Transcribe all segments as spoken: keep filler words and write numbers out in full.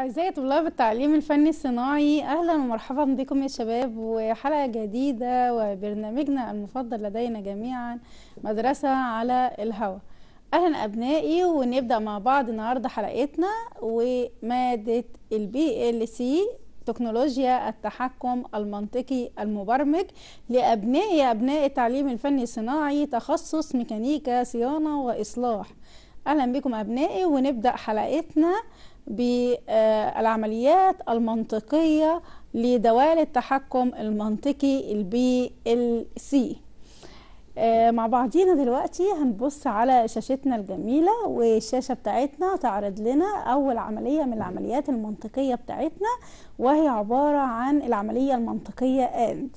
أعزائي طلاب التعليم الفني الصناعي، أهلا ومرحبا بكم يا شباب، وحلقة جديدة وبرنامجنا المفضل لدينا جميعا، مدرسة على الهواء. أهلا أبنائي، ونبدأ مع بعض النهاردة حلقتنا ومادة البي ال سي، تكنولوجيا التحكم المنطقي المبرمج، لأبنائي أبناء التعليم الفني الصناعي، تخصص ميكانيكا صيانة وإصلاح. أهلا بكم أبنائي، ونبدأ حلقتنا بالعمليات المنطقية لدوال التحكم المنطقي البي ال سي. مع بعضينا دلوقتي هنبص على شاشتنا الجميلة، والشاشة بتاعتنا تعرض لنا أول عملية من العمليات المنطقية بتاعتنا، وهي عبارة عن العملية المنطقية AND.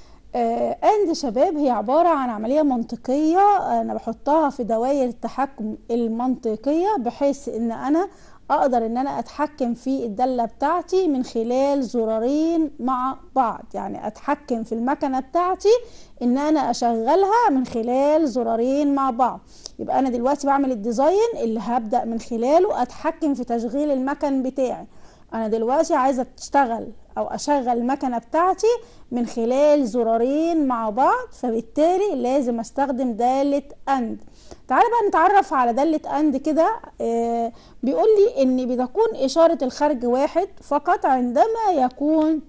AND شباب هي عبارة عن عملية منطقية أنا بحطها في دوائر التحكم المنطقية، بحيث إن أنا اقدر ان انا اتحكم في الدالة بتاعتي من خلال زرارين مع بعض. يعني اتحكم في المكنة بتاعتي ان انا اشغلها من خلال زرارين مع بعض. يبقى انا دلوقتي بعمل الديزاين اللي هبدأ من خلاله اتحكم في تشغيل المكن بتاعي. انا دلوقتي عايزة تشتغل او اشغل المكنة بتاعتي من خلال زرارين مع بعض، فبالتالي لازم استخدم دالة AND. تعالى بقى نتعرف على دالة AND كده. آه بيقول لي ان بتكون اشارة الخرج واحد فقط عندما يكون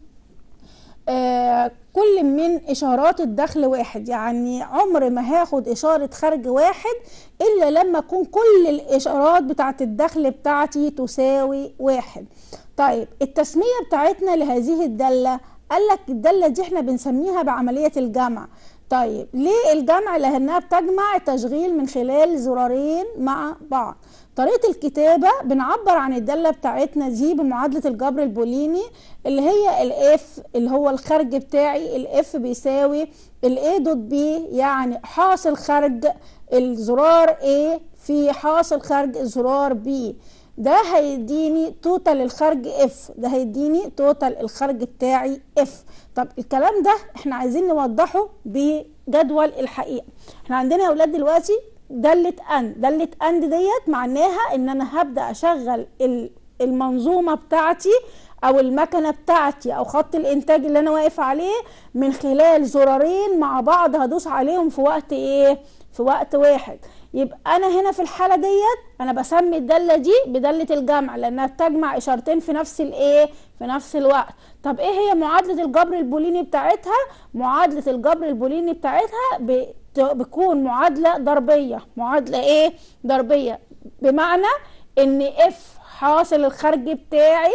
آه كل من اشارات الدخل واحد. يعني عمر ما هاخد اشارة خرج واحد الا لما يكون كل الاشارات بتاعت الدخل بتاعتي تساوي واحد. طيب التسمية بتاعتنا لهذه الدالة، قالك الدالة دي احنا بنسميها بعملية الجمع. طيب ليه الجمع؟ لانها بتجمع التشغيل من خلال زرارين مع بعض. طريقة الكتابة بنعبر عن الدالة بتاعتنا دي بمعادلة الجبر البوليني، اللي هي الاف اللي هو الخرج بتاعي، الاف بيساوي الاي دوت بي، يعني حاصل خرج الزرار A في حاصل خرج الزرار B. ده هيديني توتال الخرج اف، ده هيديني توتال الخرج بتاعي اف. طب الكلام ده احنا عايزين نوضحه بجدول الحقيقة. احنا عندنا يا اولاد دلوقتي دالة AND. دالة AND ديت معناها ان انا هبدأ اشغل المنظومة بتاعتي او المكنة بتاعتي او خط الانتاج اللي انا واقف عليه من خلال زرارين مع بعض هدوس عليهم في وقت ايه؟ في وقت واحد. يبقى انا هنا في الحاله ديت انا بسمي الداله دي بداله الجمع، لانها بتجمع اشارتين في نفس الايه؟ في نفس الوقت. طب ايه هي معادله الجبر البوليني بتاعتها؟ معادله الجبر البوليني بتاعتها بتكون معادله ضربيه. معادله ايه؟ ضربيه، بمعنى ان اف حاصل الخرج بتاعي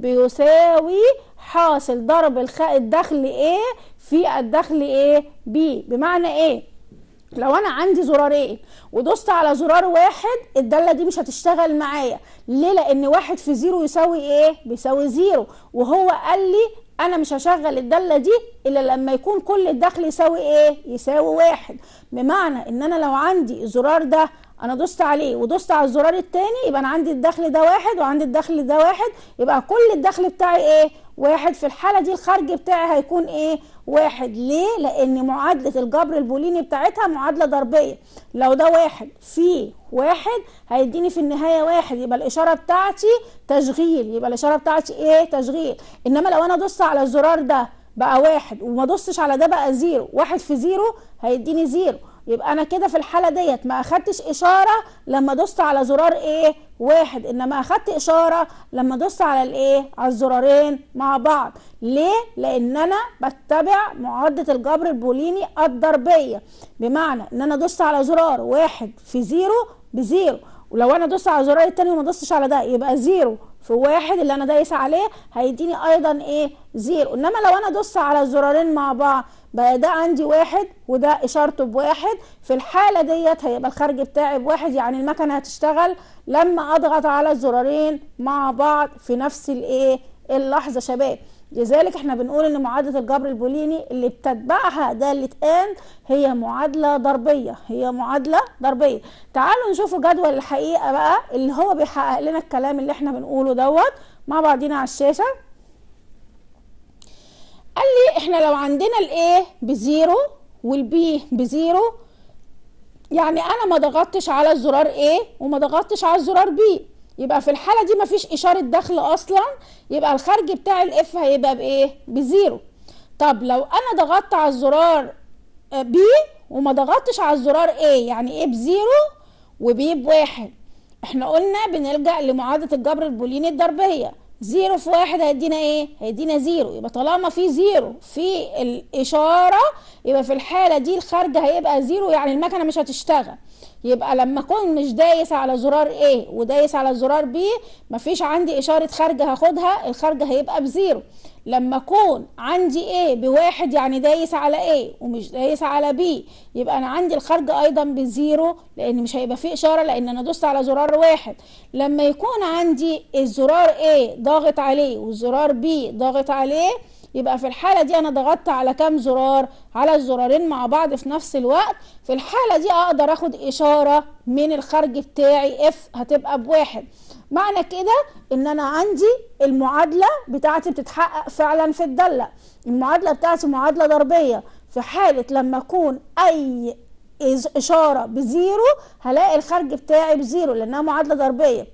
بيساوي حاصل ضرب الخ... الدخل ايه في الدخل ايه B. بمعنى ايه؟ لو انا عندي زرارين ودوست على زرار واحد الدالة دي مش هتشتغل معايا. ليه؟ لان واحد في زيرو يساوي ايه؟ بيساوي زيرو. وهو قال لي انا مش هشغل الدالة دي الا لما يكون كل الدخل يساوي ايه؟ يساوي واحد. بمعنى ان انا لو عندي الزرار ده انا دوست عليه ودوست على الزرار التاني، يبقى انا عندي الدخل ده واحد وعندي الدخل ده واحد، يبقى كل الدخل بتاعي ايه؟ واحد. في الحالة دي الخرج بتاعي هيكون ايه؟ واحد. ليه؟ لان معادلة الجبر البوليني بتاعتها معادلة ضربية. لو ده واحد في واحد هيديني في النهاية واحد، يبقى الاشارة بتاعتي تشغيل، يبقى الاشارة بتاعتي ايه؟ تشغيل. انما لو انا دوست على الزرار ده بقى واحد وما دوستش على ده بقى زيرو، واحد في زيرو هيديني زيرو. يبقى انا كده في الحاله ديت ما اخدتش اشاره لما دوست على زرار ايه؟ واحد، انما اخدت اشاره لما دوست على الايه؟ على الزرارين مع بعض. ليه؟ لان انا بتبع معادله الجبر البوليني الضربيه، بمعنى ان انا دوست على زرار واحد في زيرو بزيرو، ولو انا دوست على الزرار التاني وما دوستش على ده يبقى زيرو في واحد اللي انا دايسه عليه هيديني ايضا ايه؟ زيرو. انما لو انا دوست على الزرارين مع بعض بقى ده عندي واحد وده اشارته بواحد، في الحاله ديت هيبقى الخرج بتاعي بواحد. يعني المكنه هتشتغل لما اضغط على الزرارين مع بعض في نفس الايه؟ اللحظه شباب. لذلك احنا بنقول ان معادله الجبر البوليني اللي بتتبعها داله AND هي معادله ضربيه، هي معادله ضربيه. تعالوا نشوفوا جدول الحقيقه بقى اللي هو بيحقق لنا الكلام اللي احنا بنقوله دوت مع بعضينا على الشاشه. قال لي احنا لو عندنا الايه بزيرو والبي بزيرو، يعني انا ما ضغطتش على الزرار A وما ضغطتش على الزرار B، يبقى في الحالة دي مفيش اشارة دخل اصلا، يبقى الخارج بتاع الاف هيبقى بايه؟ بزيرو. طب لو انا ضغطت على الزرار بي وما ضغطتش على الزرار ايه، يعني ايه بزيرو وبي بواحد؟ احنا قلنا بنلجأ لمعادلة الجبر البوليني الضربية، زيرو في واحد هيدينا ايه؟ هيدينا زيرو. يبقى طالما في زيرو في الاشارة يبقى في الحالة دي الخارج هيبقى زيرو، يعني المكنة مش هتشتغل. يبقى لما اكون مش دايس على زرار A ودايس على زرار B مفيش عندي اشارة خارج هاخدها، الخارج هيبقى بزيرو. لما اكون عندي A بواحد يعني دايس على A ومش دايس على B يبقى انا عندي الخارج ايضا بزيرو، لان مش هيبقى فيه اشارة لان انا دوست على زرار واحد. لما يكون عندي الزرار A ضاغط عليه والزرار B ضاغط عليه يبقى في الحالة دي انا ضغطت على كام زرار؟ على الزرارين مع بعض في نفس الوقت. في الحالة دي اقدر اخد اشارة من الخارج بتاعي F هتبقى بواحد. معنى كده ان انا عندي المعادلة بتاعتي بتتحقق فعلا في الدالة. المعادلة بتاعتي معادلة ضربية، في حالة لما اكون اي اشارة بزيرو هلاقي الخارج بتاعي بزيرو لانها معادلة ضربية.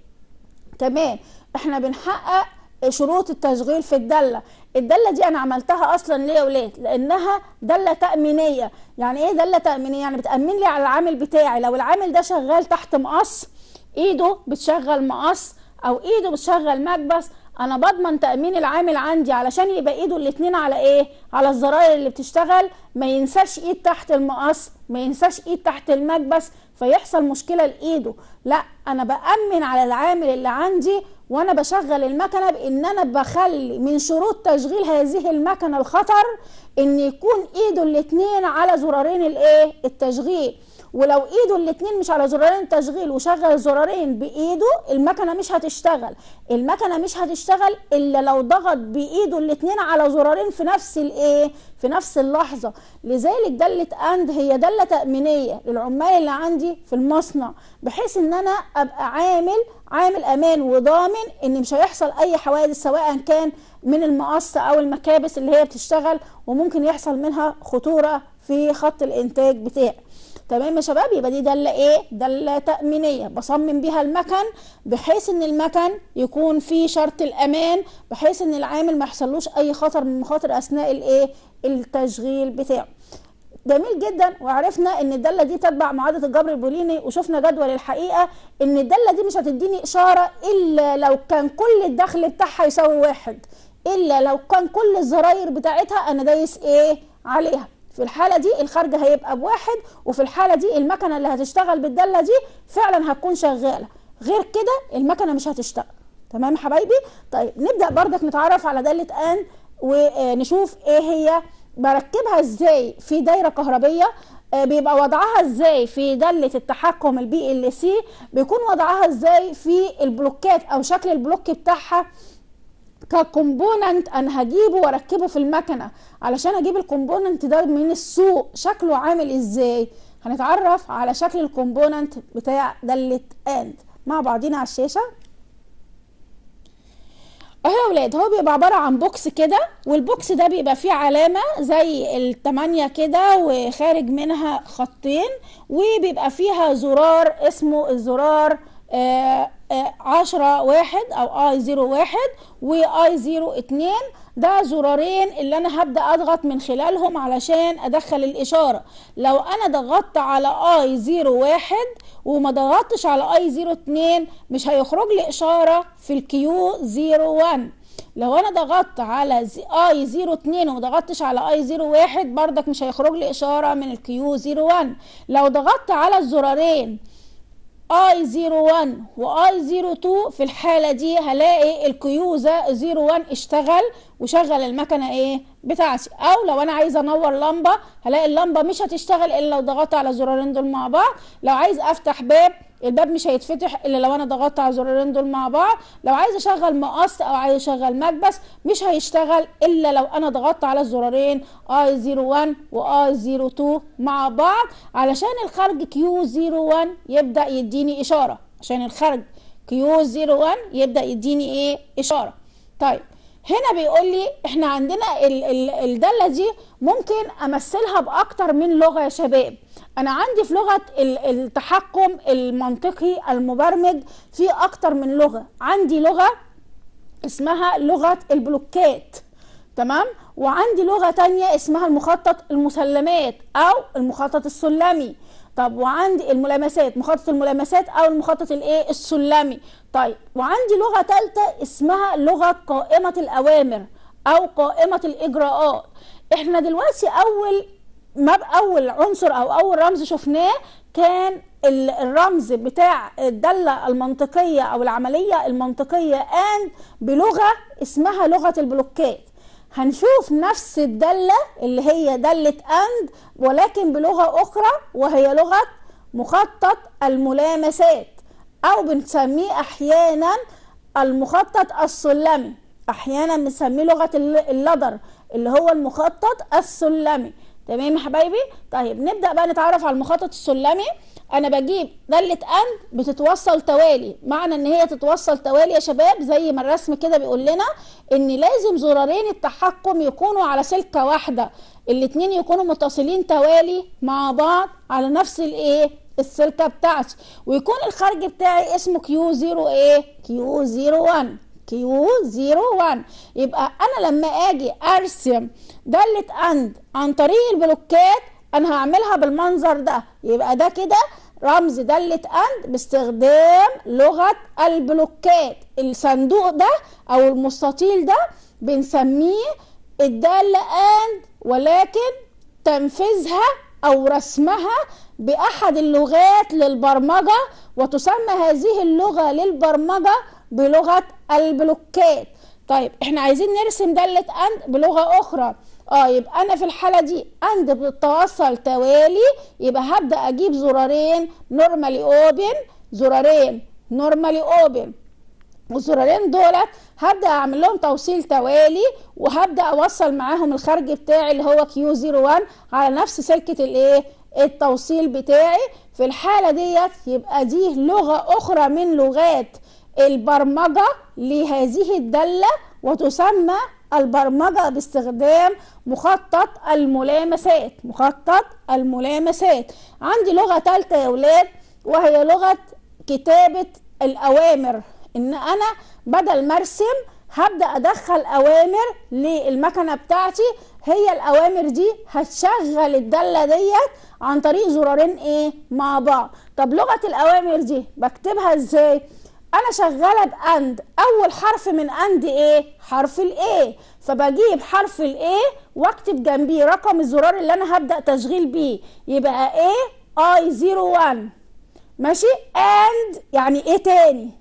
كمان احنا بنحقق شروط التشغيل في الدالة. الدالة دي انا عملتها اصلا ليه يا ولاد؟ لانها دالة تأمينية. يعني ايه دالة تأمينية؟ يعني بتأمن لي على العامل بتاعي. لو العامل ده شغال تحت مقص، ايده بتشغل مقص او ايده بتشغل مكبس، انا بضمن تأمين العامل عندي علشان يبقى ايده الاتنين على ايه؟ على الزراير اللي بتشتغل، ما ينساش ايد تحت المقص، ما ينساش ايد تحت المكبس فيحصل مشكلة لايده. لا، انا بأمن على العامل اللي عندي وانا بشغل المكنة بان انا بخلي من شروط تشغيل هذه المكنة الخطر ان يكون ايده الاتنين على زرارين الايه؟ التشغيل. ولو ايده الاتنين مش على زرارين التشغيل وشغل زرارين بايده المكنه مش هتشتغل. المكنه مش هتشتغل الا لو ضغط بايده الاتنين على زرارين في نفس الايه؟ في نفس اللحظه. لذلك داله اند هي داله تامينيه للعمال اللي عندي في المصنع، بحيث ان انا ابقى عامل عامل امان وضامن ان مش هيحصل اي حوادث سواء كان من المقص او المكابس اللي هي بتشتغل وممكن يحصل منها خطوره في خط الانتاج بتاعي. تمام يا شباب؟ يبقى دي داله ايه؟ داله تامينيه بصمم بيها المكن بحيث ان المكن يكون فيه شرط الامان، بحيث ان العامل ما يحصلوش اي خطر من مخاطر اثناء الايه؟ التشغيل بتاعه. جميل جدا. وعرفنا ان الداله دي تتبع معادله الجبر البوليني، وشفنا جدول الحقيقه ان الداله دي مش هتديني اشاره الا لو كان كل الدخل بتاعها يساوي واحد، الا لو كان كل الزراير بتاعتها انا دايس ايه؟ عليها. في الحالة دي الخارج هيبقى بواحد، وفي الحالة دي المكنة اللي هتشتغل بالدالة دي فعلا هتكون شغالة، غير كده المكنة مش هتشتغل. تمام يا حبايبي؟ طيب نبدأ بردك نتعرف على دالة ان ونشوف ايه هي، بركبها ازاي في دايرة كهربية، بيبقى وضعها ازاي في دالة التحكم البي ال سي، بيكون وضعها ازاي في البلوكات او شكل البلوك بتاعها ككومبوننت انا هجيبه واركبه في المكنه. علشان اجيب الكومبوننت ده من السوق شكله عامل ازاي، هنتعرف على شكل الكومبوننت بتاع دالة اند مع بعضينا على الشاشه اهو يا ولاد. هو بيبقى عباره عن بوكس كده، والبوكس ده بيبقى فيه علامه زي التمانية كده وخارج منها خطين، وبيبقى فيها زرار اسمه الزرار آه آه عشرة واحد او اي زيرو واحد واي زيرو اتنين. ده زرارين اللي انا هبدأ اضغط من خلالهم علشان ادخل الاشارة. لو انا ضغطت على اي زيرو واحد وما ضغطتش على اي زيرو اتنين مش هيخرج لي اشارة في الكيو زيرو واحد. لو انا ضغطت على اي زيرو اتنين وما ضغطتش على اي زيرو واحد بردك مش هيخرج لي اشارة من الكيو زيرو واحد. لو ضغطت على الزرارين اي زيرو واحد واي زيرو اتنين في الحالة دي هلاقي الكيو زيرو واحد اشتغل وشغل المكنة ايه بتاعتي. او لو انا عايزة انور لمبة هلاقي اللمبة مش هتشتغل الا لو ضغطت على الزرارين دول مع بعض. لو عايز افتح باب الباب مش هيتفتح الا لو انا ضغطت على الزرارين دول مع بعض. لو عايز اشغل مقص او عايز اشغل مكبس مش هيشتغل الا لو انا ضغطت على الزرارين اي زيرو واحد واي زيرو اتنين مع بعض علشان الخارج كيو زيرو واحد يبدأ يديني اشارة. عشان الخارج كيو زيرو واحد يبدأ يديني ايه؟ اشارة. طيب هنا بيقول لي احنا عندنا ال ال الدالة دي ممكن امثلها باكتر من لغة يا شباب. انا عندي في لغة التحكم المنطقي المبرمج في اكتر من لغة. عندي لغة اسمها لغة البلوكات، تمام، وعندي لغة تانية اسمها المخطط المسلمات او المخطط السلمي. طب وعندي الملامسات، مخطط الملامسات او المخطط الايه السلمي. طيب وعندي لغة ثالثة اسمها لغة قائمة الاوامر او قائمة الاجراءات. احنا دلوقتي اول ما اول عنصر او اول رمز شفناه كان الرمز بتاع الدالة المنطقية او العملية المنطقية and بلغة اسمها لغة البلوكات. هنشوف نفس الدالة اللي هي دالة and ولكن بلغة اخرى وهي لغة مخطط الملامسات او بنسميه احيانا المخطط السلمي، احيانا بنسميه لغة اللدر اللي هو المخطط السلمي. تمام يا حبايبي؟ طيب نبدأ بقى نتعرف على المخطط السلمي. انا بجيب دالة ان بتتوصل توالي. معنى ان هي تتوصل توالي يا شباب زي ما الرسم كده بيقول لنا ان لازم زرارين التحكم يكونوا على سلكة واحدة، الاتنين يكونوا متصلين توالي مع بعض على نفس الايه السلكة بتاعتي، ويكون الخارج بتاعي اسمه كيو صفر ايه كيو صفر واحد كيو صفر واحد. يبقى انا لما اجي ارسم دالة اند عن طريق البلوكات انا هعملها بالمنظر ده. يبقى ده كده رمز دالة اند باستخدام لغة البلوكات. الصندوق ده او المستطيل ده بنسميه الدالة اند، ولكن تنفيذها او رسمها باحد اللغات للبرمجة، وتسمى هذه اللغة للبرمجة بلغة البلوكات. طيب احنا عايزين نرسم دالة اند بلغة اخرى. اه يبقى انا في الحالة دي اند بتتوصل توالي، يبقى هبدأ اجيب زرارين نورمالي اوبن، زرارين نورمالي اوبن، والزرارين دولت هبدأ اعمل لهم توصيل توالي، وهبدأ اوصل معاهم الخارج بتاعي اللي هو كيو صفر واحد على نفس سلكة الايه التوصيل بتاعي. في الحالة ديت يبقى دي لغة اخرى من لغات البرمجة لهذه الدالة، وتسمى البرمجة باستخدام مخطط الملامسات. مخطط الملامسات. عندي لغة ثالثة يا ولاد وهي لغة كتابة الأوامر. إن أنا بدل ما أرسم هبدأ أدخل أوامر للمكنة بتاعتي، هي الأوامر دي هتشغل الدالة ديت عن طريق زرارين إيه مع بعض. طب لغة الأوامر دي بكتبها إزاي؟ انا شغاله باند، اول حرف من اند ايه حرف الاي، فبجيب حرف الاي واكتب جنبيه رقم الزرار اللي انا هبدا تشغيل بيه، يبقى ايه اي صفر واحد ماشي. اند يعني ايه تاني،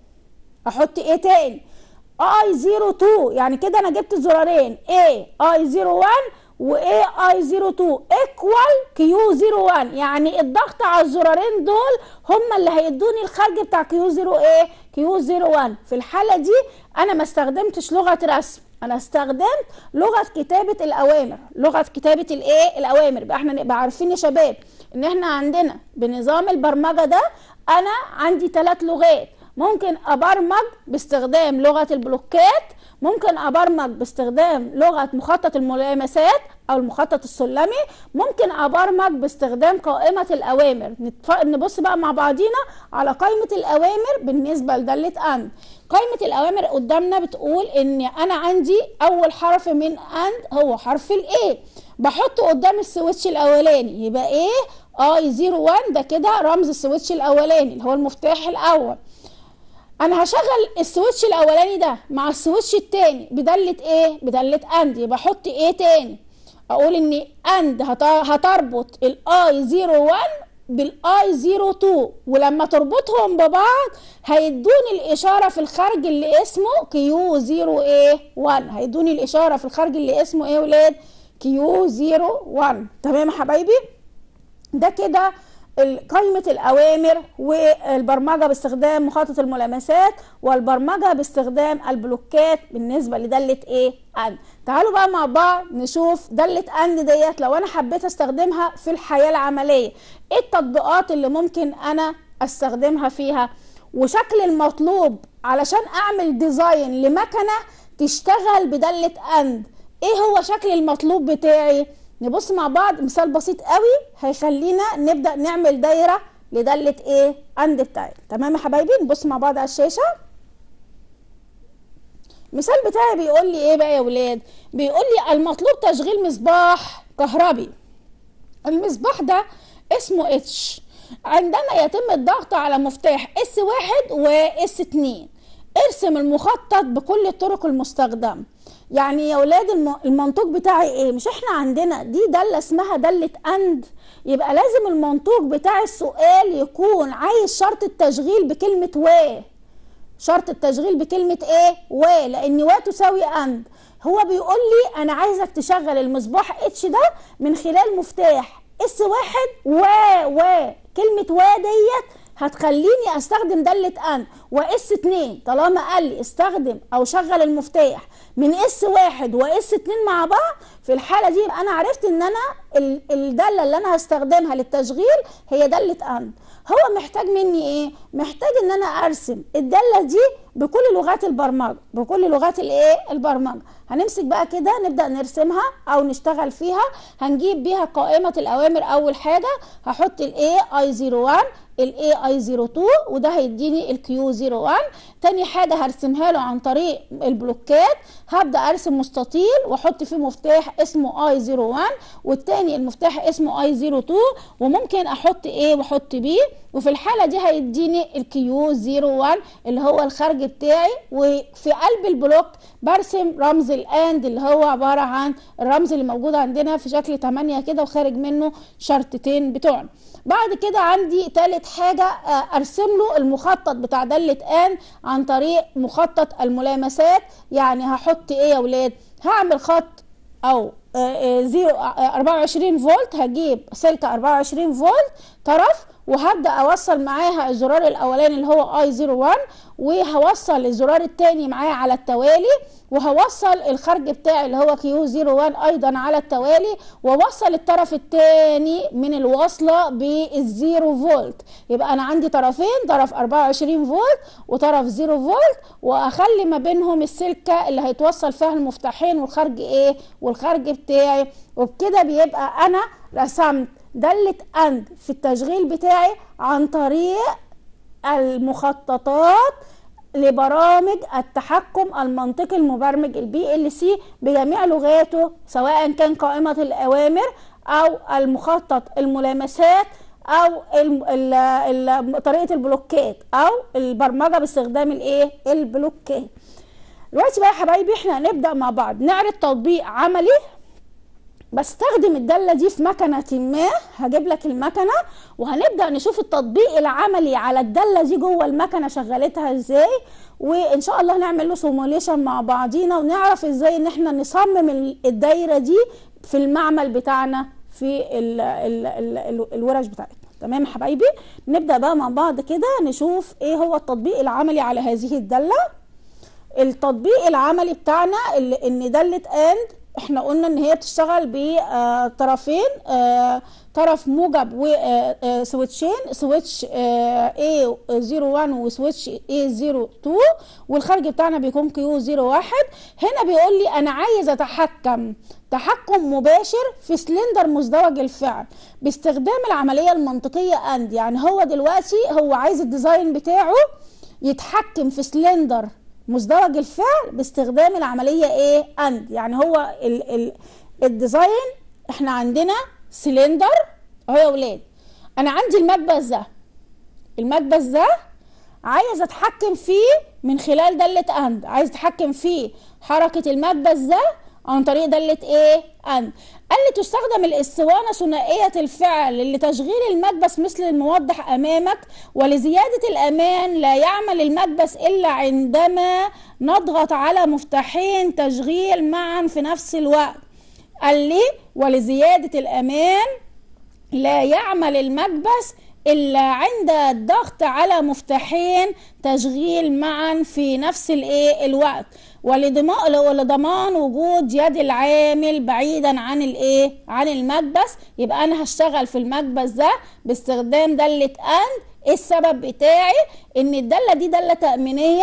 احط ايه تاني اي صفر اتنين، يعني كده انا جبت الزرارين ايه اي صفر واحد وايه اي صفر اتنين ايكوال كيو صفر واحد، يعني الضغط على الزرارين دول هم اللي هيدوني الخارج بتاع كيو صفر ايه كيو صفر واحد. في الحاله دي انا ما استخدمتش لغه رسم، انا استخدمت لغه كتابه الاوامر. لغه كتابه الايه الاوامر. بقى احنا نبقى عارفين يا شباب ان احنا عندنا بنظام البرمجه ده انا عندي ثلاث لغات. ممكن ابرمج باستخدام لغه البلوكات، ممكن ابرمج باستخدام لغه مخطط الملامسات او المخطط السلمي، ممكن ابرمج باستخدام قائمه الاوامر. نبص بقى مع بعضينا على قائمه الاوامر بالنسبه لداله اند. قائمه الاوامر قدامنا بتقول ان انا عندي اول حرف من اند هو حرف الاي، بحطه قدام السويتش الاولاني، يبقى ايه اي صفر واحد ده كده رمز السويتش الاولاني اللي هو المفتاح الاول. انا هشغل السويتش الاولاني ده مع السويتش التاني بدالة ايه بدالة اند، يبقى احط ايه تاني، اقول ان اند هتربط الاي صفر واحد بالاي صفر اتنين، ولما تربطهم ببعض هيدوني الاشاره في الخارج اللي اسمه كيو صفر ايه واحد، هيدوني الاشاره في الخارج اللي اسمه ايه يا ولاد كيو صفر واحد. تمام يا حبايبي؟ ده كده قائمة الأوامر والبرمجة باستخدام مخطط الملامسات والبرمجة باستخدام البلوكات بالنسبة لدالة ايه أند. تعالوا بقى مع بعض نشوف دالة أند ديت لو أنا حبيت استخدمها في الحياة العملية، ايه التطبيقات اللي ممكن أنا استخدمها فيها، وشكل المطلوب علشان أعمل ديزاين لمكنة تشتغل بدالة أند، ايه هو شكل المطلوب بتاعي. نبص مع بعض مثال بسيط قوي هيخلينا نبدأ نعمل دايرة لدالة ايه اند بتاعي. تمام يا حبايبي؟ نبص مع بعض على الشاشة. المثال بتاعي بيقول لي ايه بقى يا ولاد؟ بيقول لي المطلوب تشغيل مصباح كهربي. المصباح ده اسمه اتش. عندما يتم الضغط على مفتاح اس واحد واس اتنين ارسم المخطط بكل الطرق المستخدمة. يعني يا ولاد المنطوق بتاعي ايه؟ مش احنا عندنا دي دالة اسمها دالة اند؟ يبقى لازم المنطوق بتاع السؤال يكون عايز شرط التشغيل بكلمة و. شرط التشغيل بكلمة ايه؟ و، لان و تساوي اند. هو بيقول لي انا عايزك تشغل المصباح اتش ده من خلال مفتاح اس واحد و و كلمة و ديت هتخليني استخدم دالة ان. واس اتنين طالما قال لي استخدم او شغل المفتاح من اس واحد واس اتنين مع بعض، في الحالة دي يبقى انا عرفت ان انا الدالة اللي انا هستخدمها للتشغيل هي دالة ان. هو محتاج مني ايه؟ محتاج ان انا ارسم الدالة دي بكل لغات البرمجة، بكل لغات الايه؟ البرمجة. هنمسك بقى كده نبدأ نرسمها او نشتغل فيها. هنجيب بيها قائمة الاوامر. اول حاجة هحط الاي اي صفر واحد، الاي اي صفر اتنين، وده هيديني الكيو صفر واحد. تاني حاجة هرسمها له عن طريق البلوكات. هبدأ ارسم مستطيل واحط فيه مفتاح اسمه اي صفر واحد، والتاني المفتاح اسمه اي صفر اتنين، وممكن احط ايه واحط بي. وفي الحالة دي هيديني الكيو صفر واحد اللي هو الخارج بتاعي. وفي قلب البلوك برسم رمز الاند اللي هو عبارة عن الرمز اللي موجود عندنا في شكل تمانية كده، وخارج منه شرطتين بتوعنا. بعد كده عندي تالت حاجة ارسم له المخطط بتاع دالة ان عن طريق مخطط الملامسات. يعني هحط ايه يا ولاد؟ هعمل خط او اربعة وعشرين فولت، هجيب سلكة اربعة وعشرين فولت طرف، وهبدأ اوصل معاها الزرار الاولاني اللي هو اي صفر واحد، وهوصل الزرار التاني معاه على التوالي، وهوصل الخرج بتاعي اللي هو كيو صفر واحد ايضا على التوالي، واوصل الطرف التاني من الوصله بالزيرو فولت. يبقى انا عندي طرفين، طرف اربعة وعشرين فولت وطرف صفر فولت، واخلي ما بينهم السلكه اللي هيتوصل فيها المفتاحين والخرج ايه والخرج بتاعي. وبكده بيبقى انا رسمت دالة اند في التشغيل بتاعي عن طريق المخططات لبرامج التحكم المنطقي المبرمج البي ال سي بجميع لغاته، سواء كان قائمة الأوامر أو المخطط الملامسات أو ال ال طريقة البلوكات أو البرمجة باستخدام الإيه؟ البلوكات. دلوقتي بقى يا حبايبي احنا هنبدأ مع بعض نعرض تطبيق عملي. بستخدم الدالة دي في مكنة ما، هجيب لك المكنة وهنبدأ نشوف التطبيق العملي على الدالة دي جوه المكنة شغلتها ازاي، وان شاء الله هنعمل له سيموليشن مع بعضينا ونعرف ازاي ان احنا نصمم الدايرة دي في المعمل بتاعنا في ال ال ال ال الورش بتاعتنا. تمام يا حبايبي؟ نبدأ بقى مع بعض كده نشوف ايه هو التطبيق العملي على هذه الدالة. التطبيق العملي بتاعنا ان دالة اند احنا قلنا ان هي بتشتغل بطرفين، طرف موجب وسويتشين، سويتش اي صفر واحد وسويتش اي صفر اتنين، والخارج بتاعنا بيكون كيو صفر واحد. هنا بيقول لي انا عايز اتحكم تحكم مباشر في سلندر مزدوج الفعل باستخدام العملية المنطقية اند. يعني هو دلوقتي هو عايز الديزاين بتاعه يتحكم في سلندر مزدوج الفعل باستخدام العملية ايه؟ اند. يعني هو ال ال الديزاين احنا عندنا سلندر اهو يا ولاد. انا عندي المكبس ده، المكبس ده عايز اتحكم فيه من خلال دالة اند، عايز اتحكم فيه حركة المكبس ده عن طريق دالة ايه؟ اند. قال لي تستخدم الاسطوانة ثنائية الفعل لتشغيل المكبس مثل الموضح امامك، ولزيادة الامان لا يعمل المكبس الا عندما نضغط على مفتاحين تشغيل معا في نفس الوقت. قال لي ولزيادة الامان لا يعمل المكبس الا عند الضغط على مفتاحين تشغيل معا في نفس الايه الوقت، ولضمان وجود يد العامل بعيدا عن الايه عن المكبس. يبقى انا هشتغل في المكبس ده باستخدام دالة اند. ايه السبب بتاعي؟ ان الدالة دي دالة تأمينية،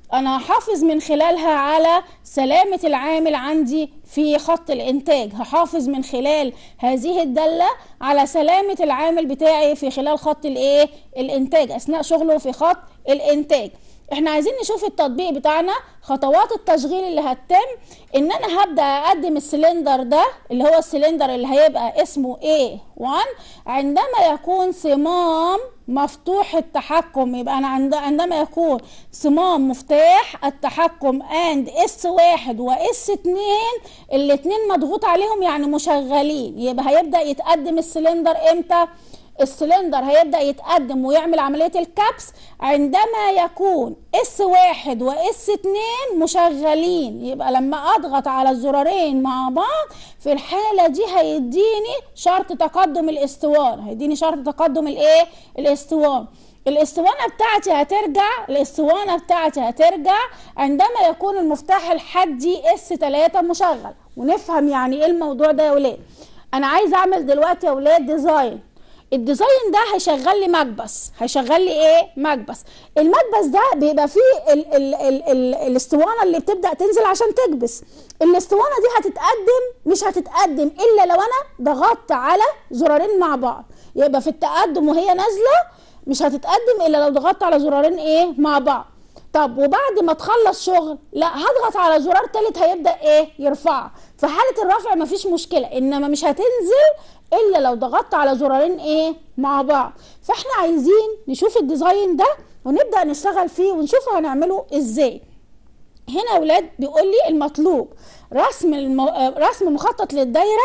انا هحافظ من خلالها على سلامة العامل عندي في خط الانتاج، هحافظ من خلال هذه الدالة على سلامة العامل بتاعي في خلال خط الايه الانتاج اثناء شغله في خط الانتاج. احنا عايزين نشوف التطبيق بتاعنا. خطوات التشغيل اللي هتتم ان انا هبدأ اقدم السلندر ده اللي هو السلندر اللي هيبقى اسمه إيه واحد عندما يكون صمام مفتوح التحكم. يبقى انا عند عندما يكون صمام مفتاح التحكم اند اس واحد واس اتنين الاتنين مضغوط عليهم يعني مشغلين، يبقى هيبدأ يتقدم السلندر امتى؟ السلندر هيبدأ يتقدم ويعمل عملية الكبس عندما يكون اس واحد واس اتنين مشغلين. يبقى لما اضغط على الزرارين مع بعض في الحالة دي هيديني شرط تقدم الاسطوانة، هيديني شرط تقدم الايه الاسطوانة. الاسطوانة بتاعتي هترجع الاسطوانة بتاعتي هترجع عندما يكون المفتاح الحدي اس تلاتة مشغل. ونفهم يعني ايه الموضوع ده يا ولاد. انا عايز اعمل دلوقتي يا ولاد ديزاين. الديزاين ده هيشغل لي مكبس، هيشغل لي ايه مكبس. المكبس ده بيبقى فيه ال ال ال ال الاسطوانه اللي بتبدا تنزل عشان تكبس. الاسطوانه دي هتتقدم مش هتتقدم الا لو انا ضغطت على زرارين مع بعض. يبقى في التقدم وهي نازله مش هتتقدم الا لو ضغطت على زرارين ايه مع بعض. طب وبعد ما تخلص شغل لا هضغط على زرار تالت هيبدا ايه يرفعها. في حاله الرفع مفيش مشكله، انما مش هتنزل الا لو ضغطت على زرارين ايه مع بعض. فاحنا عايزين نشوف الديزاين ده ونبدا نشتغل فيه ونشوف هنعمله ازاي. هنا يا ولاد بيقول لي المطلوب رسم المو... رسم مخطط للدايره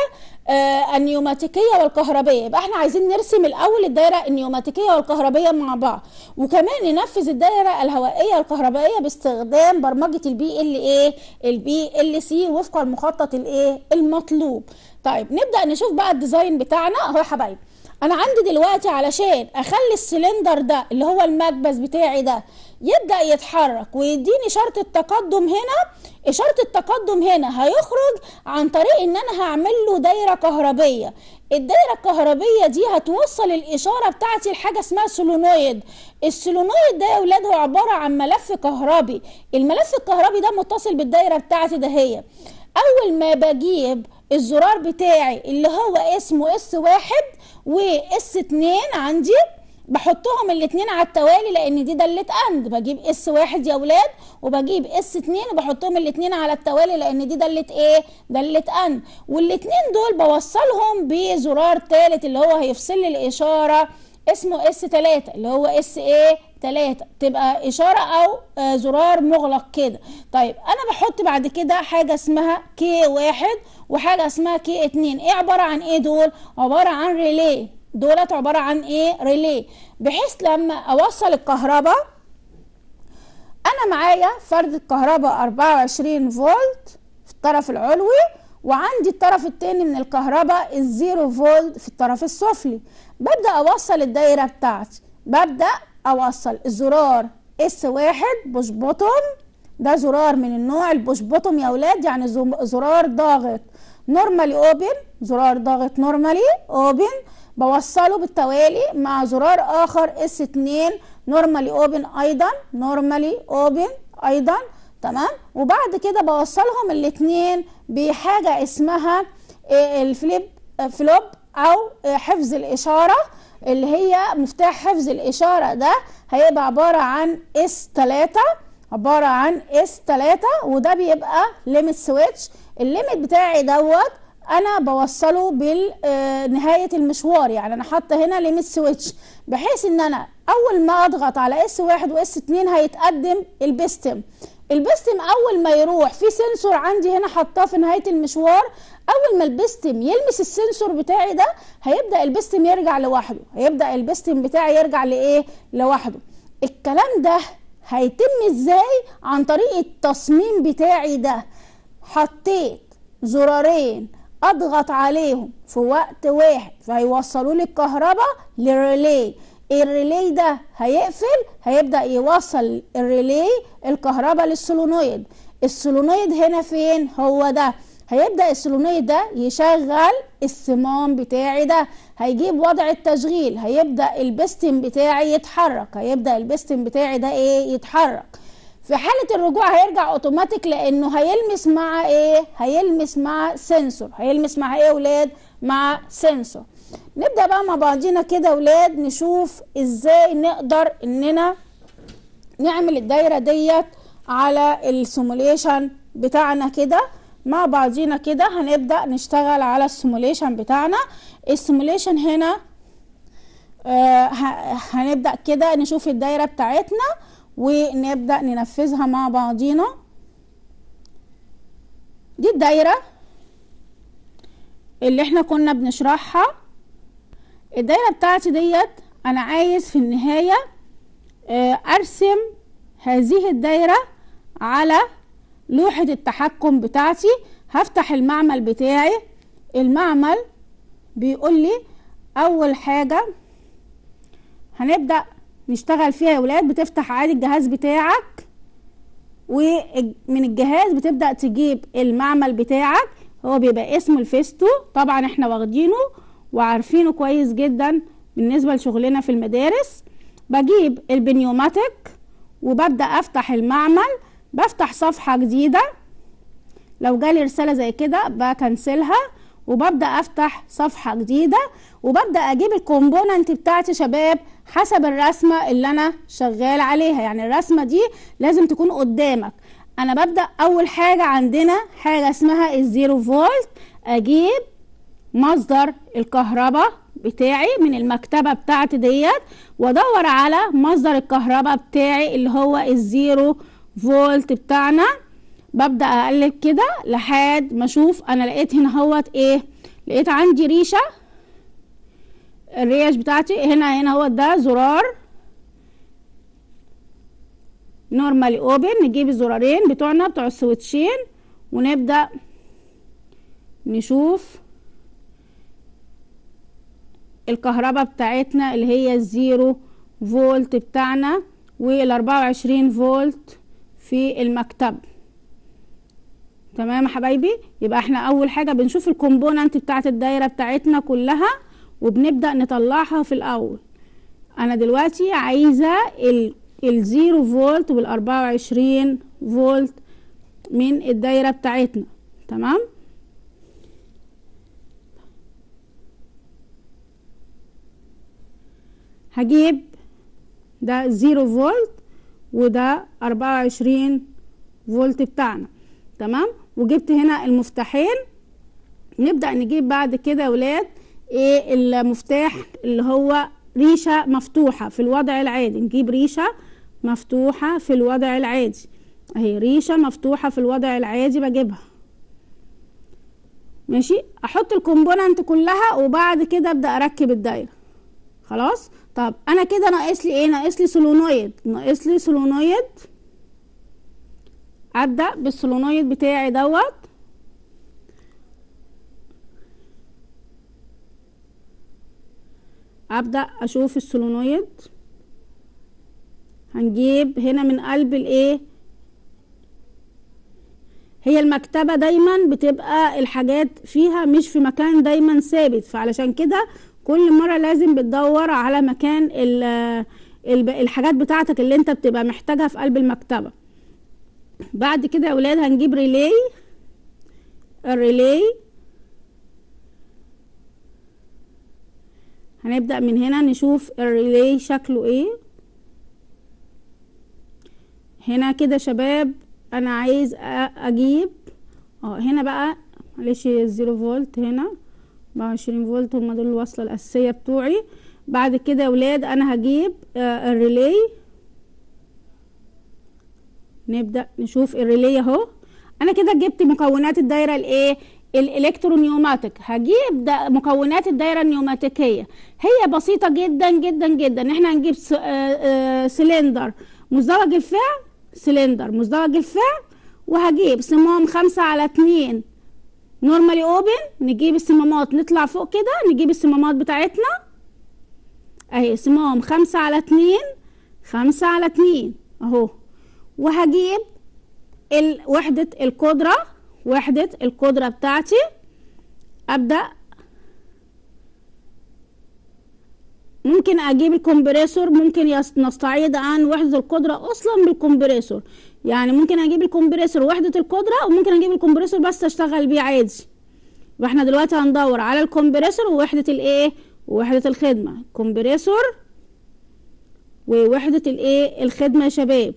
آه النيوماتيكيه والكهربائيه. يبقى احنا عايزين نرسم الاول الدايره النيوماتيكيه والكهربائيه مع بعض، وكمان ننفذ الدايره الهوائيه والكهربائيه باستخدام برمجه البي ال ايه البي ال سي وفق المخطط الايه المطلوب. طيب نبدا نشوف بقى الديزاين بتاعنا اهو يا حبايبي. انا عندي دلوقتي علشان اخلي السلندر ده اللي هو المكبس بتاعي ده يبدأ يتحرك ويديني شرط التقدم هنا. اشارة التقدم هنا هيخرج عن طريق ان انا هعمل له دايرة كهربية. الدايرة الكهربية دي هتوصل الاشارة بتاعتي لحاجة اسمها سولونويد. السولونويد ده يا ولاد هو عبارة عن ملف كهربي. الملف الكهربي ده متصل بالدايرة بتاعتي ده. هي اول ما بجيب الزرار بتاعي اللي هو اسمه اس واحد واس اتنين عندي بحطهم الاتنين على التوالي لان دي دالة اند. بجيب اس واحد يا ولاد وبجيب اس اتنين وبحطهم الاتنين على التوالي لان دي دالة ايه دالة اند. والاتنين دول بوصلهم بزرار تالت اللي هو هيفصل لي الاشارة اسمه اس تلاتة اللي هو اس ايه تلاتة، تبقى اشارة او آه زرار مغلق كده. طيب انا بحط بعد كده حاجة اسمها كي واحد وحاجة اسمها كي اتنين. ايه عبارة عن ايه دول؟ عبارة عن ريلي. دولت عبارة عن ايه ريلي، بحيث لما اوصل الكهرباء انا معايا فردة كهرباء اربعة وعشرين فولت في الطرف العلوي، وعندي الطرف التاني من الكهرباء الزيرو فولت في الطرف السفلي. ببدأ اوصل الدايرة بتاعتي. ببدأ اوصل الزرار اس واحد بوش بوتوم. ده زرار من النوع البوش بوتوم يا ولاد، يعني زرار ضاغط نورمالي اوبن، زرار ضاغط نورمالي اوبن بوصله بالتوالي مع زرار اخر اس اتنين نورمالي اوبن ايضا نورمالي اوبن ايضا. تمام. وبعد كده بوصلهم الاتنين بحاجة اسمها الفليب فلوب او حفظ الاشارة اللي هي مفتاح حفظ الاشارة. ده هيبقى عبارة عن اس تلاتة عبارة عن اس تلاتة وده بيبقى ليميت سويتش. الليميت بتاعي دوت انا بوصله بنهايه المشوار، يعني انا حاطه هنا ليميت سويتش بحيث ان انا اول ما اضغط على اس واحد واس اتنين هيتقدم البستم. البستم اول ما يروح في سنسور عندي هنا حطاه في نهايه المشوار. اول ما البستم يلمس السنسور بتاعي ده هيبدا البستم يرجع لوحده، هيبدا البستم بتاعي يرجع لايه لوحده. الكلام ده هيتم ازاي؟ عن طريق التصميم بتاعي ده. حطيت زرارين اضغط عليهم في وقت واحد فهيوصلوا لي الكهرباء للريلي. الريلي ده هيقفل هيبدأ يوصل الريلي الكهرباء للسولونويد. السولونويد هنا فين؟ هو ده. هيبدأ السولونويد ده يشغل الصمام بتاعي ده، هيجيب وضع التشغيل، هيبدأ البستم بتاعي يتحرك، هيبدأ البستم بتاعي ده ايه يتحرك. في حالة الرجوع هيرجع اوتوماتيك لانه هيلمس مع ايه؟ هيلمس مع سنسور. هيلمس مع ايه يا ولاد؟ مع سنسور. نبدأ بقى مع بعضينا كده يا ولاد نشوف ازاي نقدر اننا نعمل الدايرة ديت على السيموليشن بتاعنا كده مع بعضينا كده. هنبدأ نشتغل على السيموليشن بتاعنا. السيموليشن هنا آه هنبدأ كده نشوف الدايرة بتاعتنا ونبدأ ننفذها مع بعضينا. دي الدايرة اللي احنا كنا بنشرحها. الدايرة بتاعتي ديت انا عايز في النهاية آه ارسم هذه الدايرة على لوحة التحكم بتاعتي. هفتح المعمل بتاعي. المعمل بيقول لي اول حاجة هنبدأ نشتغل فيها يا ولاد. بتفتح عادي الجهاز بتاعك ومن الجهاز بتبدأ تجيب المعمل بتاعك. هو بيبقى اسمه الفيستو، طبعا احنا واخدينه وعارفينه كويس جدا بالنسبة لشغلنا في المدارس. بجيب البنيوماتيك وببدأ افتح المعمل. بفتح صفحة جديدة. لو جالي رسالة زي كده بكنسلها وببدأ افتح صفحة جديدة وببدأ اجيب الكومبوننت بتاعتي شباب حسب الرسمة اللي انا شغال عليها. يعني الرسمة دي لازم تكون قدامك. انا ببدأ اول حاجة عندنا حاجة اسمها الزيرو فولت. اجيب مصدر الكهرباء بتاعي من المكتبة بتاعتي ديت وادور على مصدر الكهرباء بتاعي اللي هو الزيرو فولت بتاعنا. ببدأ اقلب كده لحد ما اشوف انا لقيت هنا هوت ايه. لقيت عندي ريشة. الريش بتاعتي هنا هنا هو ده زرار نورمالي اوبن. نجيب الزرارين بتوعنا بتوع السويتشين ونبدأ نشوف الكهرباء بتاعتنا اللي هي الزيرو فولت بتاعنا والاربعة وعشرين فولت في المكتب. تمام يا حبايبي. يبقى احنا اول حاجة بنشوف الكومبوننت بتاعت الدايرة بتاعتنا كلها وبنبدأ نطلعها في الاول. انا دلوقتي عايزة الزيرو فولت والاربعة وعشرين فولت من الدايرة بتاعتنا. تمام. هجيب ده زيرو فولت وده اربعة وعشرين فولت بتاعنا. تمام. وجبت هنا المفتاحين. نبدأ نجيب بعد كده يا ولاد ايه المفتاح اللي هو ريشة مفتوحة في الوضع العادي. نجيب ريشة مفتوحة في الوضع العادي اهي. ريشة مفتوحة في الوضع العادي بجيبها. ماشي. احط الكومبوننت كلها وبعد كده ابدأ اركب الدايرة. خلاص. طب انا كده ناقص لي ايه؟ ناقص لي سولونويد. ناقص لي سولونويد. ابدأ بالسولونويد بتاعي دوت. ابدأ اشوف السولونويد. هنجيب هنا من قلب الايه. هي المكتبة دايما بتبقى الحاجات فيها مش في مكان دايما ثابت، فعلشان كده كل مرة لازم بتدور على مكان الحاجات بتاعتك اللي انت بتبقى محتاجها في قلب المكتبة. بعد كده يا ولاد هنجيب ريلي. الريلي هنبدأ من هنا نشوف الريلي شكله ايه. هنا كده شباب انا عايز اجيب اه هنا بقى معلش الزيرو فولت هنا اربعة وعشرين فولت هما دول الوصلة الأساسية بتوعي. بعد كده يا ولاد انا هجيب آه الريلي. نبدأ نشوف الريلي اهو. انا كده جبت مكونات الدايرة الايه الالكترونيوماتيك. هجيب ده مكونات الدايرة النيوماتيكية. هي بسيطة جدا جدا جدا. احنا هنجيب آه آه سلندر مزدوج الفعل. سلندر مزدوج الفعل. وهجيب صمام خمسة على اتنين نورمالي اوبن. نجيب الصمامات نطلع فوق كده نجيب الصمامات بتاعتنا اهي. صمام خمسة على اتنين خمسة على اتنين اهو. وهجيب وحدة القدرة. وحدة القدرة بتاعتي ابدأ. ممكن اجيب الكمبريسور. ممكن نستعيد عن وحدة القدرة اصلا بالكمبريسور. يعني ممكن اجيب الكمبريسور وحدة القدرة، وممكن اجيب الكمبريسور بس اشتغل بيه عادي. واحنا دلوقتي هندور على الكمبريسور ووحدة الايه ووحدة الخدمة. كمبريسور ووحدة الايه الخدمة يا شباب.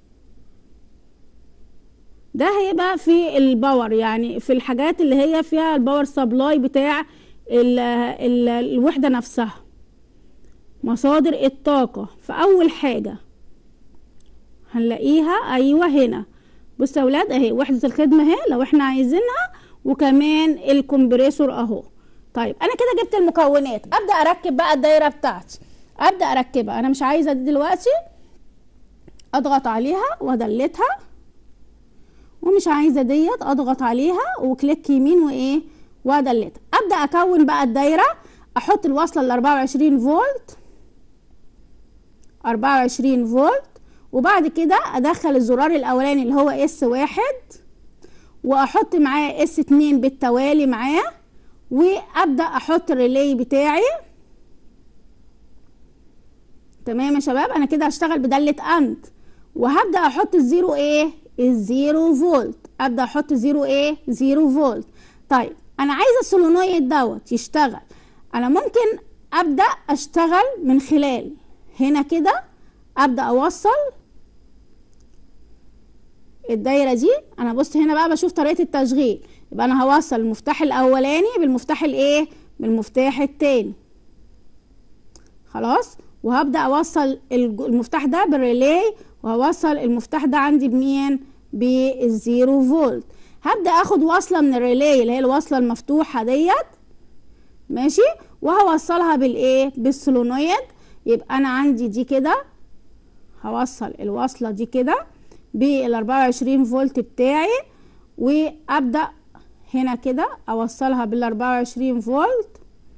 ده هيبقى في الباور، يعني في الحاجات اللي هي فيها الباور سبلاي بتاع ال ال الوحدة نفسها، مصادر الطاقة. فأول حاجة هنلاقيها أيوة هنا. بصوا يا ولاد اهي وحدة الخدمة اهي لو احنا عايزينها، وكمان الكمبريسور اهو. طيب انا كده جبت المكونات، ابدأ اركب بقى الدايرة بتاعتي. ابدأ اركبها. انا مش عايزة دي دلوقتي، اضغط عليها وادلتها، ومش عايزة ديت اضغط عليها وكليك يمين وايه وادلتها. ابدأ اكون بقى الدايرة. احط الوصلة ال أربعة وعشرين فولت، أربعة وعشرين فولت، وبعد كده ادخل الزرار الاولاني اللي هو اس واحد، واحط معاه اس اتنين بالتوالي معاه، وابدأ احط الريلي بتاعي. تمام يا شباب. انا كده هشتغل بدالة اند، وهبدأ احط الزيرو ايه الزيرو فولت. ابدأ احط زيرو ايه زيرو فولت. طيب انا عايزة السولونويد دوت يشتغل. انا ممكن ابدأ اشتغل من خلال هنا كده، ابدأ اوصل الدايرة دي. انا بص هنا بقى بشوف طريقة التشغيل. يبقى انا هوصل المفتاح الاولاني بالمفتاح الايه بالمفتاح التاني، خلاص. وهبدأ اوصل المفتاح ده بالريلي، وهوصل المفتاح ده عندي بمين بالزيرو فولت. هبدأ اخد وصلة من الريلي اللي هي الوصلة المفتوحة ديت، ماشي، وهوصلها بالايه بالسولونويد. يبقى انا عندي دي كده، هوصل الوصلة دي كده بال أربعة وعشرين فولت بتاعي، وابدأ هنا كده اوصلها بال أربعة وعشرين فولت،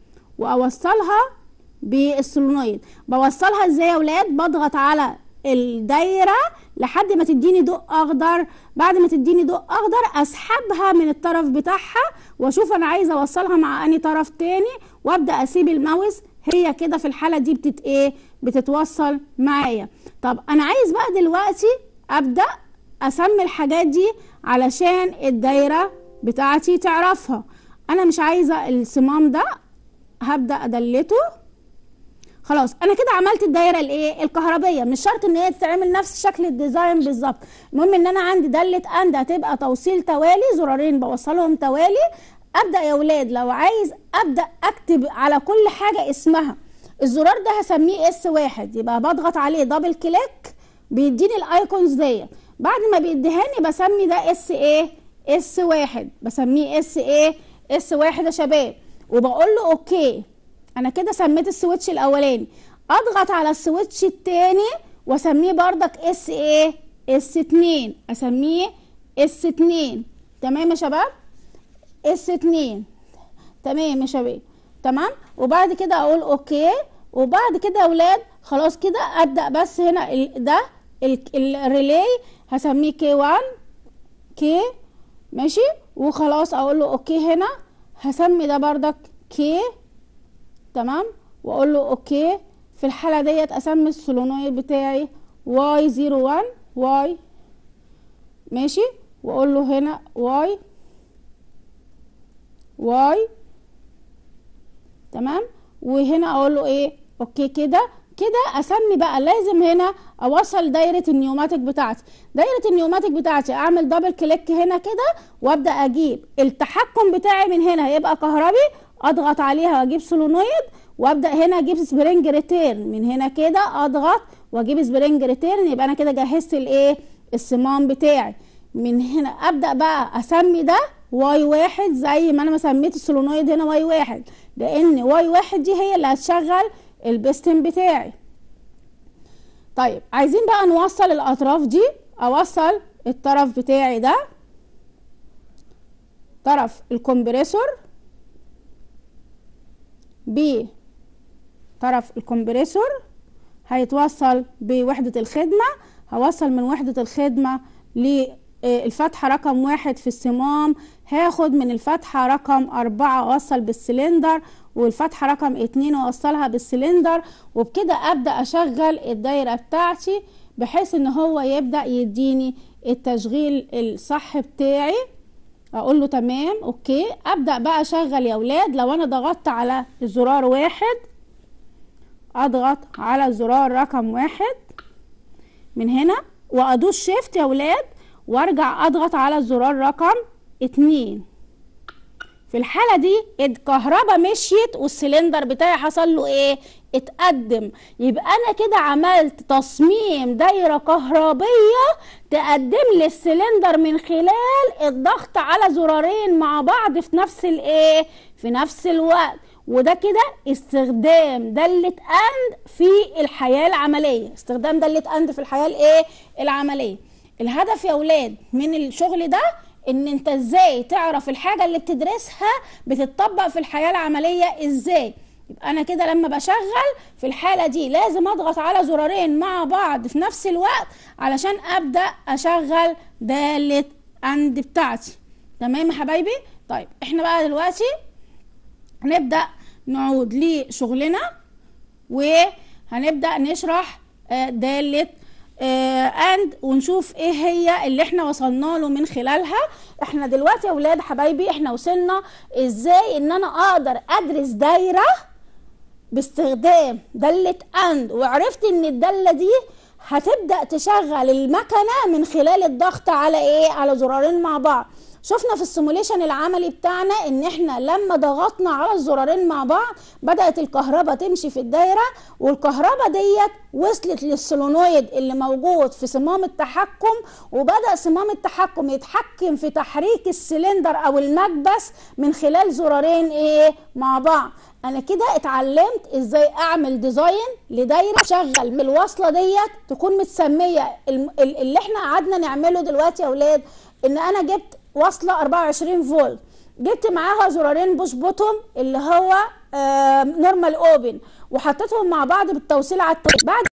واوصلها بالسولونويد. بوصلها ازاي يا ولاد؟ بضغط على الدايرة لحد ما تديني ضوء اخضر. بعد ما تديني ضوء اخضر اسحبها من الطرف بتاعها، واشوف انا عايزه اوصلها مع اني طرف تاني، وابدا اسيب الماوس. هي كده في الحاله دي بتت ايه بتتوصل معايا. طب انا عايز بقى دلوقتي ابدا اسمي الحاجات دي علشان الدايره بتاعتي تعرفها. انا مش عايزه الصمام ده، هبدا ادلته. خلاص انا كده عملت الدايره الايه الكهربيه. مش شرط ان هي تتعمل نفس شكل الديزاين بالظبط، المهم ان انا عندي داله اند هتبقى توصيل توالي، زرارين بوصلهم توالي. ابدا يا ولاد لو عايز ابدا اكتب على كل حاجه اسمها. الزرار ده هسميه اس واحد، يبقى بضغط عليه دبل كليك بيديني الايكونز ديت. بعد ما بيديهاني بسمي ده اس ايه اس واحد، بسميه اس ايه اس واحد يا شباب، وبقول له اوكي. انا كده سميت السويتش الاولاني. اضغط على السويتش التاني واسميه بردك اس ايه اس اتنين، اسميه اس اتنين. تمام يا شباب اس اتنين. تمام يا شباب تمام. وبعد كده اقول اوكي. وبعد كده يا ولاد خلاص كده ابدا. بس هنا ال ده الريلي هسميه كي واحد كي، ماشي. وخلاص اقول له اوكي. هنا هسمي ده بردك كي، تمام، واقول له اوكي. في الحاله ديت اسمي السولونويد بتاعي واي زيرو واحد واي، ماشي، واقول له هنا واي واي، تمام. وهنا اقول له ايه اوكي. كده كده اسمي بقى. لازم هنا اوصل دايره النيوماتيك بتاعتي. دايره النيوماتيك بتاعتي اعمل دبل كليك هنا كده، وابدا اجيب التحكم بتاعي من هنا هيبقى كهربي. اضغط عليها واجيب سولونويد، وابدا هنا اجيب سبرينج ريتيرن من هنا كده، اضغط واجيب سبرينج ريتيرن. يبقى انا كده جهزت الايه الصمام بتاعي. من هنا ابدا بقى اسمي ده واي واحد زي ما انا ما سميت السولونويد هنا واي واحد، لان واي واحد دي هي اللي هتشغل البستم بتاعي. طيب عايزين بقى نوصل الاطراف دي. اوصل الطرف بتاعي ده، طرف الكمبريسور بطرف الكمبريسور هيتوصل بوحدة الخدمة. هوصل من وحدة الخدمة للفتحة رقم واحد في الصمام، هاخد من الفتحة رقم أربعة أوصل بالسلندر، والفتحة رقم اتنين أوصلها بالسلندر. وبكده أبدأ أشغل الدايرة بتاعتي بحيث إن هو يبدأ يديني التشغيل الصح بتاعي، اقول له تمام اوكي. ابدأ بقى اشغل يا ولاد. لو انا ضغطت على الزرار واحد، اضغط على الزرار رقم واحد من هنا وادوس شيفت يا ولاد، وارجع اضغط على الزرار رقم اتنين. في الحالة دي الكهرباء مشيت والسلندر بتاعي حصل له ايه؟ اتقدم. يبقى انا كده عملت تصميم دايرة كهربية تقدم لي السلندر من خلال الضغط على زرارين مع بعض في نفس الايه؟ في نفس الوقت. وده كده استخدام دالة اند في الحياة العملية، استخدام دالة اند في الحياة الايه؟ العملية. الهدف يا ولاد من الشغل ده ان انت ازاي تعرف الحاجة اللي بتدرسها بتتطبق في الحياة العملية ازاي. يبقى انا كده لما بشغل في الحالة دي لازم اضغط على زرارين مع بعض في نفس الوقت علشان ابدأ اشغل دالة اند بتاعتي. تمام يا حبايبي؟ طيب احنا بقى دلوقتي هنبدأ نعود لشغلنا وهنبدأ نشرح دالة اند ونشوف ايه هي اللي احنا وصلنا له من خلالها. احنا دلوقتي يا ولاد حبايبي احنا وصلنا ازاي ان انا اقدر ادرس دايرة باستخدام دالة اند، وعرفت ان الدالة دي هتبدأ تشغل المكنة من خلال الضغط على ايه؟ على زرارين مع بعض. شفنا في السيموليشن العملي بتاعنا ان احنا لما ضغطنا على الزرارين مع بعض بدأت الكهرباء تمشي في الدايرة، والكهرباء ديت وصلت للسولونويد اللي موجود في صمام التحكم، وبدأ صمام التحكم يتحكم في تحريك السلندر او المكبس من خلال زرارين ايه؟ مع بعض. انا كده اتعلمت ازاي اعمل ديزاين لدايره شغل من الوصله ديت تكون متسميه. اللي احنا قعدنا نعمله دلوقتي يا اولاد ان انا جبت وصله اربعة وعشرين فولت، جبت معاها زرارين بوش بوتوم اللي هو آه نورمال اوبن، وحطيتهم مع بعض بالتوصيل على التاني. بعد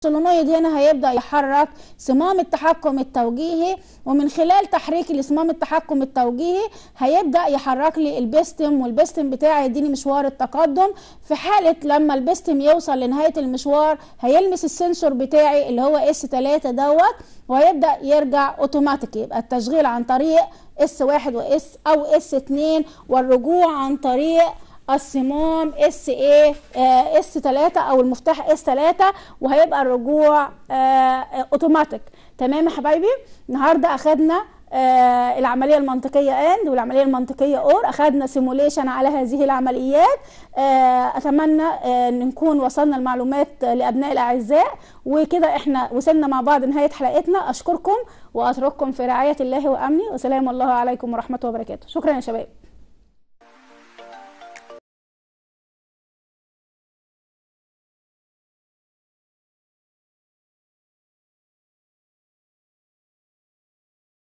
السولينويد هنا هيبدأ يحرك صمام التحكم التوجيهي، ومن خلال تحريك لصمام التحكم التوجيهي هيبدأ يحرك لي البستم، والبستم بتاعي يديني مشوار التقدم. في حالة لما البستم يوصل لنهاية المشوار هيلمس السنسور بتاعي اللي هو اس ثلاثة دوت، وهيبدأ يرجع اوتوماتيك، يبقى التشغيل عن طريق اس واحد واس او اس اتنين، والرجوع عن طريق الصمام اس ايه اس ثلاثة او المفتاح اس ثلاثة، وهيبقى الرجوع آه اوتوماتيك. تمام يا حبايبي، النهارده اخدنا آه العمليه المنطقيه اند والعمليه المنطقيه اور، اخدنا سيموليشن على هذه العمليات. آه اتمنى آه ان نكون وصلنا المعلومات لابناء الاعزاء، وكده احنا وصلنا مع بعض نهايه حلقتنا. اشكركم واترككم في رعايه الله وامنه، وسلام الله عليكم ورحمه وبركاته. شكرا يا شباب.